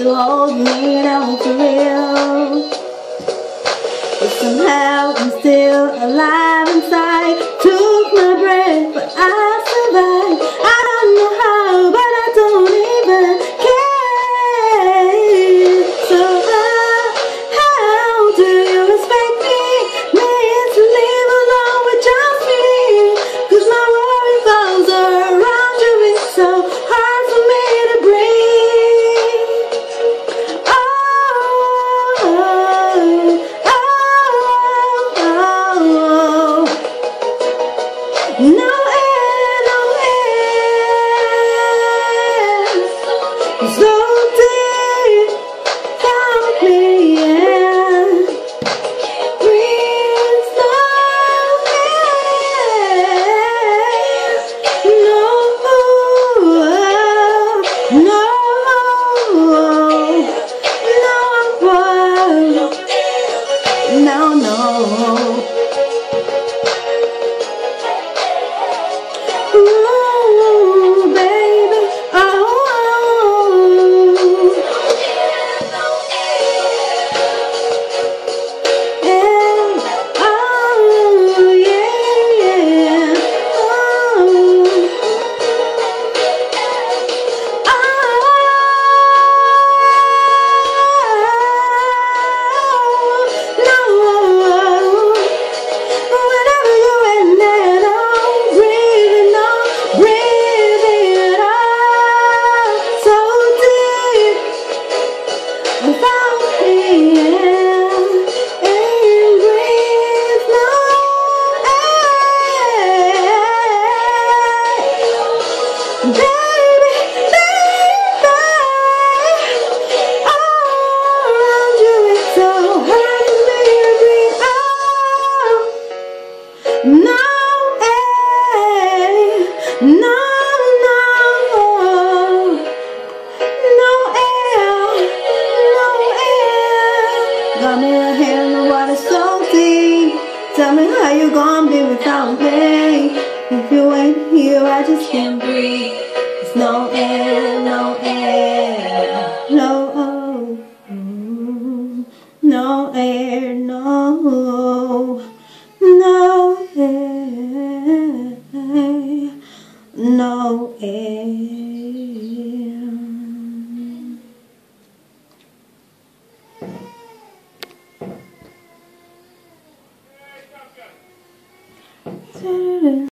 to hold me down for real. But somehow I'm still alive inside. Took my breath, but I survived. I don't know how, but I don't even care. So how do you expect me? Meant to live alone with just me. 'Cause my world revolves around you. It's so hard for me to breathe. No air, no air, so deep down me, yeah. Breathe no air, no, no, no. Ooh, baby, oh, yeah, oh, yeah, no air, no, no, no air, no air. Got me a hand in the water so deep. Tell me how you gonna be without me. If you ain't here, I just can't breathe. There's no air, no air, no, no air, no, no air, no air.